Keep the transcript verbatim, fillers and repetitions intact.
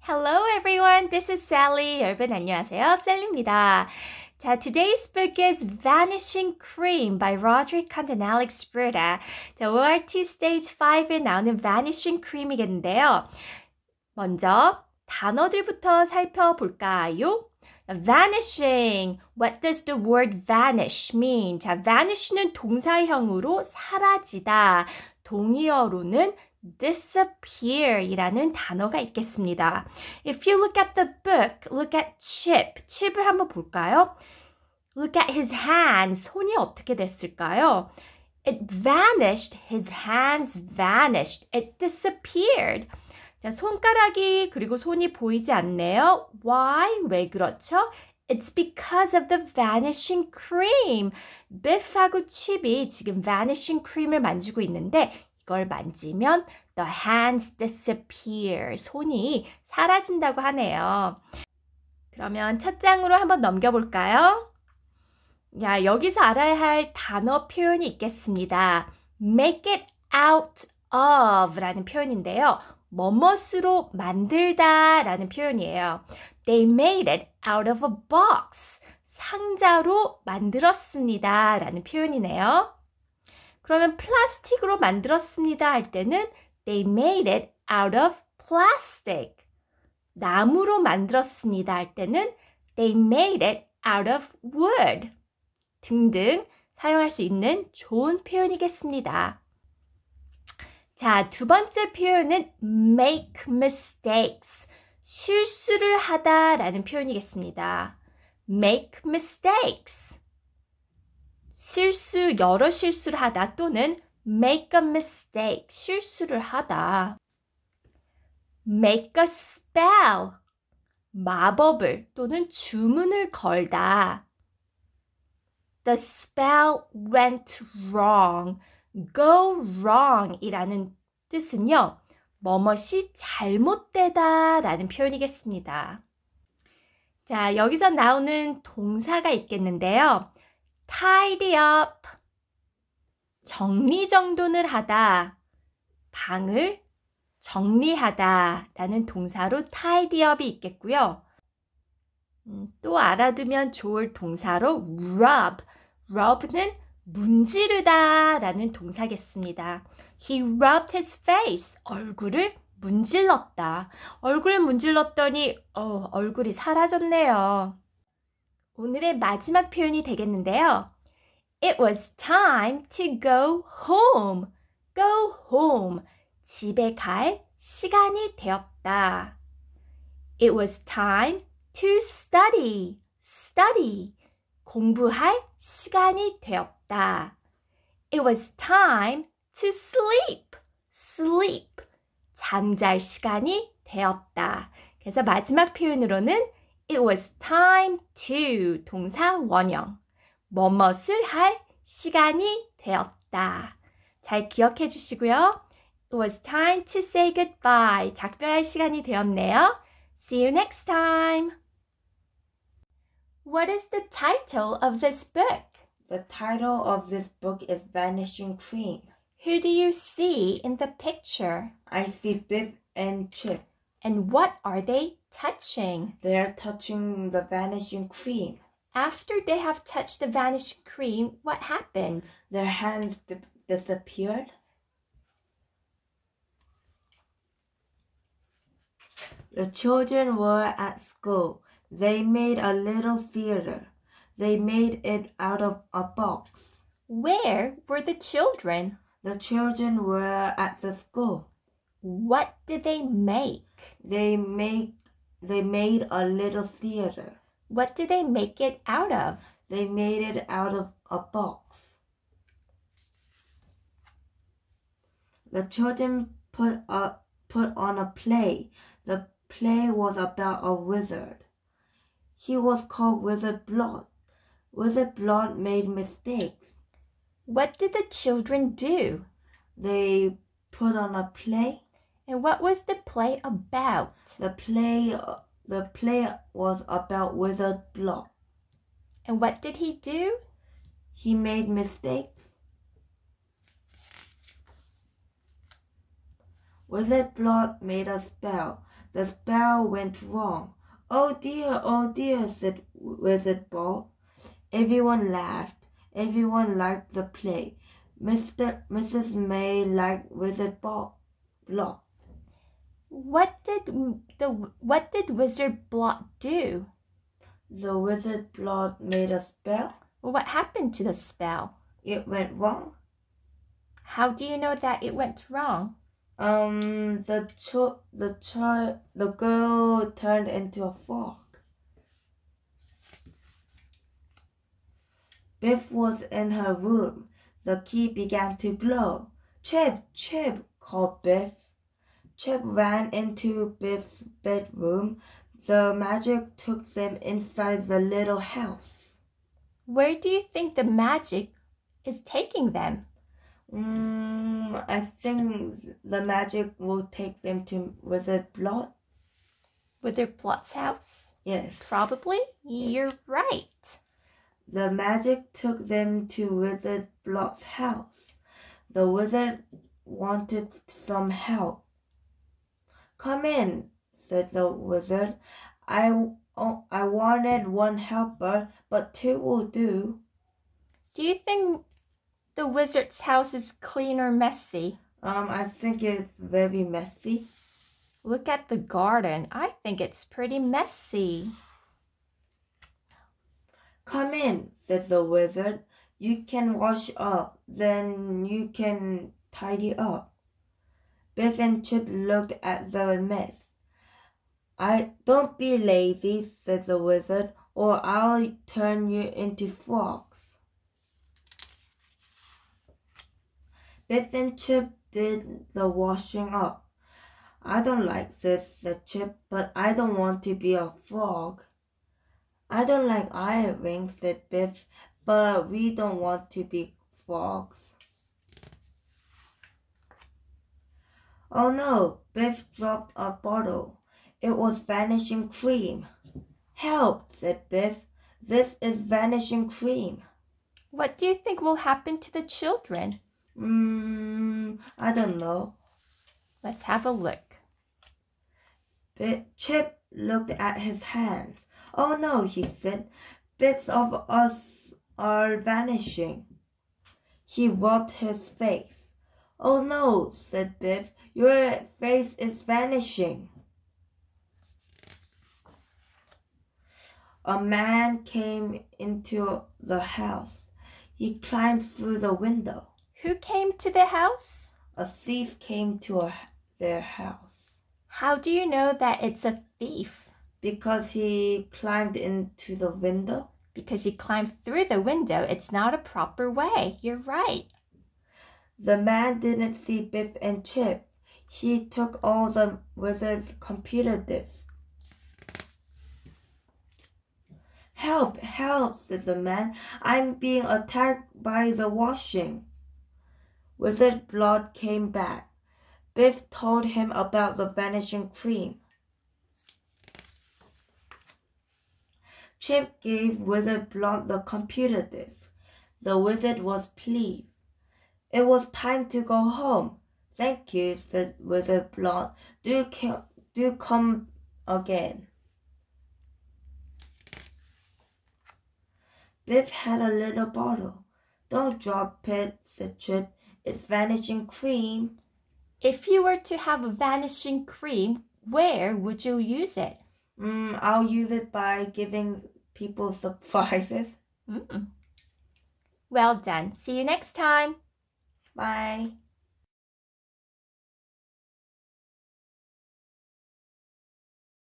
Hello everyone, this is Sally. 여러분 안녕하세요, 셀리입니다. 자, today's book is Vanishing Cream by Roderick Condon Alex Brita. 자, 오알티 Stage five에 나오는 Vanishing Cream이겠는데요. 먼저 단어들부터 살펴볼까요? Vanishing. What does the word vanish mean? 자, vanish는 동사형으로 사라지다. 동의어로는 disappear 이라는 단어가 있겠습니다. If you look at the book, look at Chip. Chip을 한번 볼까요? Look at his hands. 손이 어떻게 됐을까요? It vanished. His hands vanished. It disappeared. 자, 손가락이 그리고 손이 보이지 않네요. Why? 왜 그렇죠? It's because of the vanishing cream. 비프하고 칩이 지금 vanishing cream을 만지고 있는데 이걸 만지면 the hands disappear. 손이 사라진다고 하네요. 그러면 첫 장으로 한번 넘겨볼까요? 야, 여기서 알아야 할 단어 표현이 있겠습니다. make it out of 라는 표현인데요. 뭐뭇으로 만들다 라는 표현이에요. They made it out of a box. 상자로 만들었습니다 라는 표현이네요. 그러면 플라스틱으로 만들었습니다 할 때는 They made it out of plastic. 나무로 만들었습니다 할 때는 They made it out of wood. 등등 사용할 수 있는 좋은 표현이겠습니다. 자, 두 번째 표현은 make mistakes. 실수를 하다 라는 표현이겠습니다. make mistakes. 실수, 여러 실수를 하다 또는 make a mistake, 실수를 하다. make a spell, 마법을 또는 주문을 걸다. The spell went wrong, go wrong 이라는 뜻은요. 뭐뭇이 잘못되다 라는 표현이겠습니다. 자, 여기서 나오는 동사가 있겠는데요. tidy up, 정리정돈을 하다, 방을 정리하다 라는 동사로 tidy up이 있겠고요. 음, 또 알아두면 좋을 동사로 rub, rub는 문지르다 라는 동사겠습니다. He rubbed his face, 얼굴을 문질렀다. 얼굴을 문질렀더니 어, 얼굴이 사라졌네요. 오늘의 마지막 표현이 되겠는데요. It was time to go home. Go home. 집에 갈 시간이 되었다. It was time to study. Study. 공부할 시간이 되었다. It was time to sleep. Sleep. 잠잘 시간이 되었다. 그래서 마지막 표현으로는 It was time to 동사 원형. 뭐뭇을 할 시간이 되었다. 잘 기억해 주시고요. It was time to say goodbye. 작별할 시간이 되었네요. See you next time. What is the title of this book? The title of this book is Vanishing Cream. Who do you see in the picture? I see Biff and Chip. And what are they touching? They're touching the vanishing cream. After they have touched the vanishing cream, what happened? Their hands di- disappeared. The children were at school. They made a little theater. They made it out of a box. Where were the children? The children were at the school. What did they make? They make they made a little theater. What did they make it out of? They made it out of a box. The children put a put on a play. The play was about a wizard. He was called Wizard Blot. Wizard Blot made mistakes. What did the children do? They put on a play. And what was the play about? The play the play was about Wizard Blot. And what did he do? He made mistakes. Wizard Blot made a spell. The spell went wrong. Oh dear, oh dear, said Wizard Bob. Everyone laughed. Everyone liked the play. Mister Missus May liked Wizard Bob. Blot. What did the what did Wizard Blot do? The Wizard Blot made a spell. Well, what happened to the spell? It went wrong. How do you know that it went wrong? Um, the cho- the child, the girl turned into a frog. Biff was in her room. The key began to glow. Chip, Chip, called Biff. Chip ran into Biff's bedroom. The magic took them inside the little house. Where do you think the magic is taking them? Mm, I think the magic will take them to Wizard Blot. Wizard Blot's house? Yes. Probably. You're right. The magic took them to Wizard Blot's house. The wizard wanted some help. Come in, said the wizard. I, oh, I wanted one helper, but two will do. Do you think the wizard's house is clean or messy? Um, I think it's very messy. Look at the garden. I think it's pretty messy. Come in, said the wizard. You can wash up, then you can tidy up. Biff and Chip looked at the mess. I don't be lazy, said the wizard, or I'll turn you into frogs. Biff and Chip did the washing up. I don't like this, said Chip, but I don't want to be a frog. I don't like earrings, said Biff, but we don't want to be frogs. Oh no, Biff dropped a bottle. It was vanishing cream. Help, said Biff. This is vanishing cream. What do you think will happen to the children? Hmm, I don't know. Let's have a look. Biff, Chip looked at his hands. Oh no, he said. Bits of us are vanishing. He rubbed his face. Oh no, said Biff. Your face is vanishing. A man came into the house. He climbed through the window. Who came to the house? A thief came to a, their house. How do you know that it's a thief? Because he climbed into the window. Because he climbed through the window. It's not a proper way. You're right. The man didn't see Biff and Chip. He took all the wizard's computer disks. Help, help, said the man. I'm being attacked by the washing. Wizard Blot came back. Biff told him about the vanishing cream. Chip gave Wizard Blot the computer disk. The wizard was pleased. It was time to go home. Thank you, said Wizard Blot. Do, do come again. Biff had a little bottle. Don't drop it, said Chip. It's vanishing cream. If you were to have a vanishing cream, where would you use it? Mm, I'll use it by giving people surprises. Mm-mm. Well done. See you next time. Bye.